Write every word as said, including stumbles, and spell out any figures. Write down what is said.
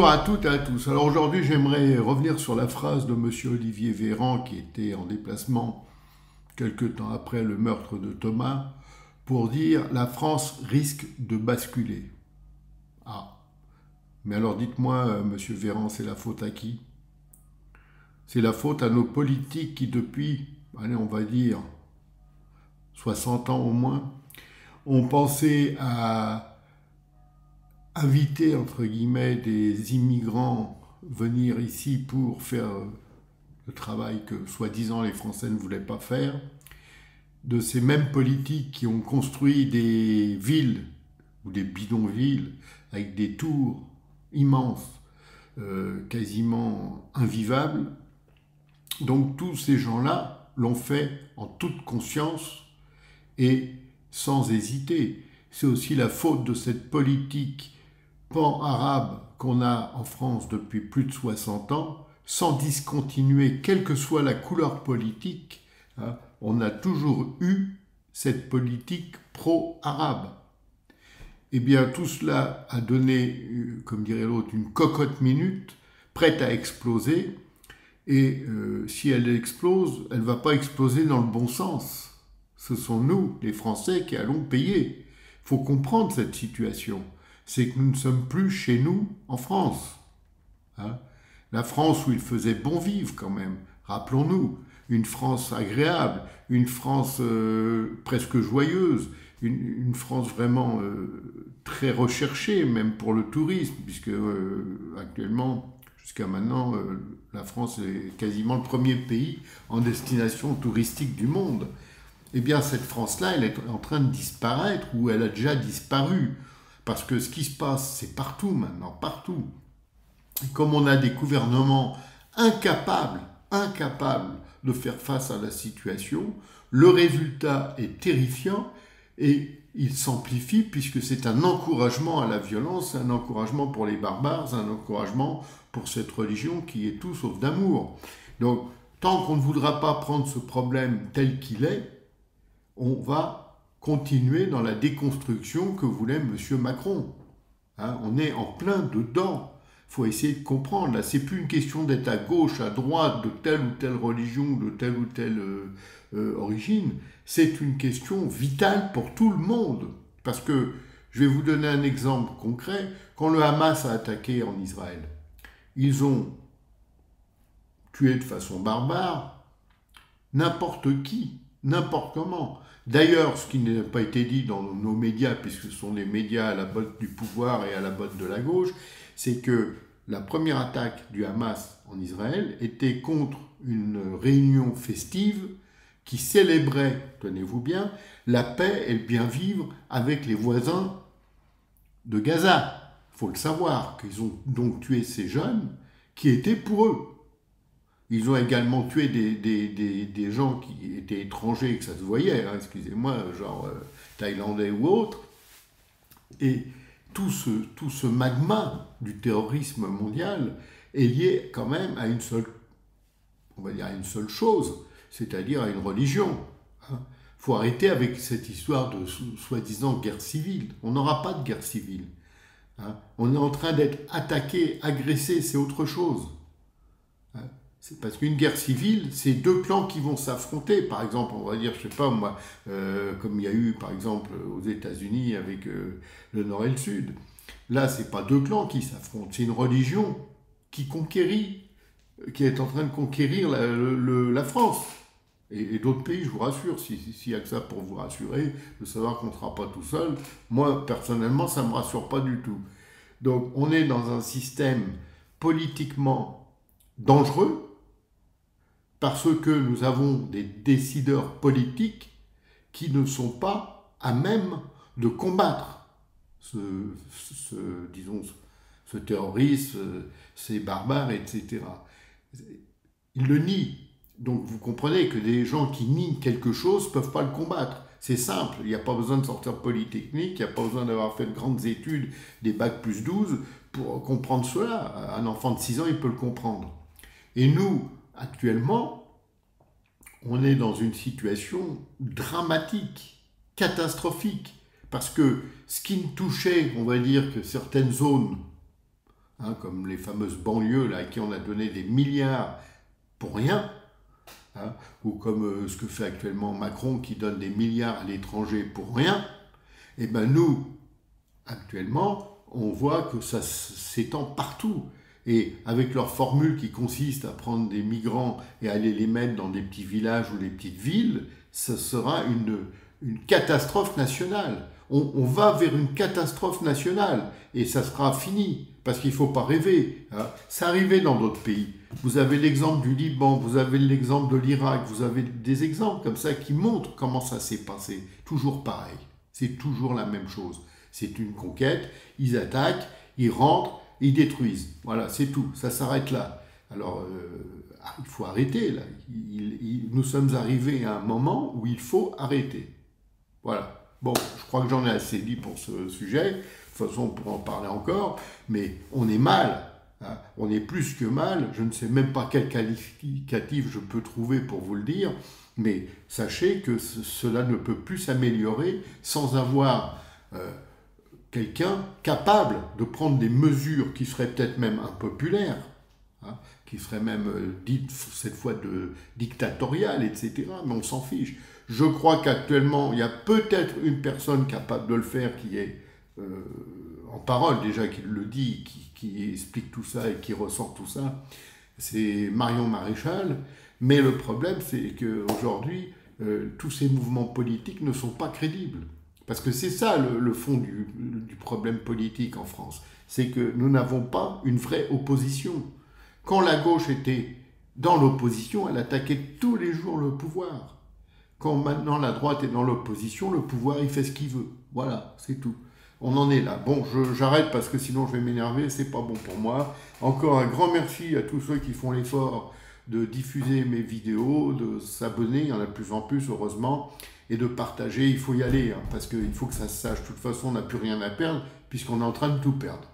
Bonjour à toutes et à tous. Alors aujourd'hui, j'aimerais revenir sur la phrase de monsieur Olivier Véran qui était en déplacement quelque temps après le meurtre de Thomas pour dire la France risque de basculer. Ah, mais alors dites-moi, euh, monsieur Véran, c'est la faute à qui? C'est la faute à nos politiques qui depuis, allez, on va dire soixante ans au moins, ont pensé à inviter, entre guillemets, des immigrants venir ici pour faire le travail que, soi-disant, les Français ne voulaient pas faire, de ces mêmes politiques qui ont construit des villes ou des bidonvilles avec des tours immenses, euh, quasiment invivables. Donc tous ces gens-là l'ont fait en toute conscience et sans hésiter. C'est aussi la faute de cette politique pan-arabe qu'on a en France depuis plus de soixante ans, sans discontinuer, quelle que soit la couleur politique, hein, on a toujours eu cette politique pro-arabe. Eh bien, tout cela a donné, comme dirait l'autre, une cocotte minute, prête à exploser, et euh, si elle explose, elle ne va pas exploser dans le bon sens. Ce sont nous, les Français, qui allons payer. Il faut comprendre cette situation. C'est que nous ne sommes plus chez nous en France. Hein, la France où il faisait bon vivre quand même, rappelons-nous, une France agréable, une France euh, presque joyeuse, une, une France vraiment euh, très recherchée, même pour le tourisme, puisque euh, actuellement, jusqu'à maintenant, euh, la France est quasiment le premier pays en destination touristique du monde. Eh bien, cette France-là, elle est en train de disparaître, ou elle a déjà disparu. Parce que ce qui se passe, c'est partout maintenant, partout. Et comme on a des gouvernements incapables, incapables de faire face à la situation, le résultat est terrifiant et il s'amplifie puisque c'est un encouragement à la violence, un encouragement pour les barbares, un encouragement pour cette religion qui est tout sauf d'amour. Donc, tant qu'on ne voudra pas prendre ce problème tel qu'il est, on va continuer dans la déconstruction que voulait M. Macron. Hein, on est en plein dedans. Il faut essayer de comprendre. Là, c'est plus une question d'être à gauche, à droite, de telle ou telle religion, de telle ou telle euh, euh, origine. C'est une question vitale pour tout le monde. Parce que, je vais vous donner un exemple concret. Quand le Hamas a attaqué en Israël, ils ont tué de façon barbare n'importe qui, n'importe comment. D'ailleurs, ce qui n'a pas été dit dans nos médias, puisque ce sont les médias à la botte du pouvoir et à la botte de la gauche, c'est que la première attaque du Hamas en Israël était contre une réunion festive qui célébrait, tenez-vous bien, la paix et le bien vivre avec les voisins de Gaza. Il faut le savoir, qu'ils ont donc tué ces jeunes qui étaient pour eux. Ils ont également tué des, des, des, des gens qui étaient étrangers et que ça se voyait, hein, excusez-moi, genre euh, thaïlandais ou autres. Et tout ce, tout ce magma du terrorisme mondial est lié quand même à une seule, on va dire à une seule chose, c'est-à-dire à une religion. Il hein. faut arrêter avec cette histoire de soi-disant guerre civile. On n'aura pas de guerre civile. Hein. On est en train d'être attaqué, agressé, c'est autre chose. Hein. C'est parce qu'une guerre civile, c'est deux clans qui vont s'affronter. Par exemple, on va dire, je sais pas moi, euh, comme il y a eu par exemple aux États-Unis avec euh, le Nord et le Sud. Là, c'est pas deux clans qui s'affrontent, c'est une religion qui conquérit, qui est en train de conquérir la, le, la France. Et, et d'autres pays, je vous rassure, s'il si, si y a que ça pour vous rassurer, de savoir qu'on ne sera pas tout seul, moi, personnellement, ça ne me rassure pas du tout. Donc, on est dans un système politiquement dangereux, parce que nous avons des décideurs politiques qui ne sont pas à même de combattre ce, ce, disons, ce terrorisme, ces barbares, et cetera. Ils le nient. Donc vous comprenez que des gens qui nient quelque chose ne peuvent pas le combattre. C'est simple, il n'y a pas besoin de sortir polytechnique, il n'y a pas besoin d'avoir fait de grandes études, des bacs plus douze, pour comprendre cela. Un enfant de six ans, il peut le comprendre. Et nous, actuellement, on est dans une situation dramatique, catastrophique, parce que ce qui ne touchait, on va dire, que certaines zones hein, comme les fameuses banlieues là, à qui on a donné des milliards pour rien, hein, ou comme euh, ce que fait actuellement Macron qui donne des milliards à l'étranger pour rien, et bien nous, actuellement, on voit que ça s'étend partout. Et avec leur formule qui consiste à prendre des migrants et aller les mettre dans des petits villages ou des petites villes, ce sera une, une catastrophe nationale. On, on va vers une catastrophe nationale et ça sera fini, parce qu'il ne faut pas rêver. Hein. C'est arrivé dans d'autres pays. Vous avez l'exemple du Liban, vous avez l'exemple de l'Irak, vous avez des exemples comme ça qui montrent comment ça s'est passé. Toujours pareil. C'est toujours la même chose. C'est une conquête, ils attaquent, ils rentrent, ils détruisent. Voilà, c'est tout. Ça s'arrête là. Alors, euh, il faut arrêter, là. Il, il, nous sommes arrivés à un moment où il faut arrêter. Voilà. Bon, je crois que j'en ai assez dit pour ce sujet. De toute façon, on pourra en parler encore. Mais on est mal. Hein. On est plus que mal. Je ne sais même pas quel qualificatif je peux trouver pour vous le dire. Mais sachez que ce, cela ne peut plus s'améliorer sans avoir... Euh, quelqu'un capable de prendre des mesures qui seraient peut-être même impopulaires, hein, qui seraient même euh, dites cette fois de dictatoriales, et cetera. Mais on s'en fiche. Je crois qu'actuellement, il y a peut-être une personne capable de le faire qui est euh, en parole déjà, qui le dit, qui, qui explique tout ça et qui ressent tout ça. C'est Marion Maréchal. Mais le problème, c'est qu'aujourd'hui, euh, tous ces mouvements politiques ne sont pas crédibles. Parce que c'est ça le, le fond du, du problème politique en France. C'est que nous n'avons pas une vraie opposition. Quand la gauche était dans l'opposition, elle attaquait tous les jours le pouvoir. Quand maintenant la droite est dans l'opposition, le pouvoir, il fait ce qu'il veut. Voilà, c'est tout. On en est là. Bon, j'arrête parce que sinon je vais m'énerver, c'est pas bon pour moi. Encore un grand merci à tous ceux qui font l'effort de diffuser mes vidéos, de s'abonner, il y en a de plus en plus, heureusement, et de partager. Il faut y aller, hein, parce qu'il faut que ça se sache. De toute façon, on n'a plus rien à perdre, puisqu'on est en train de tout perdre.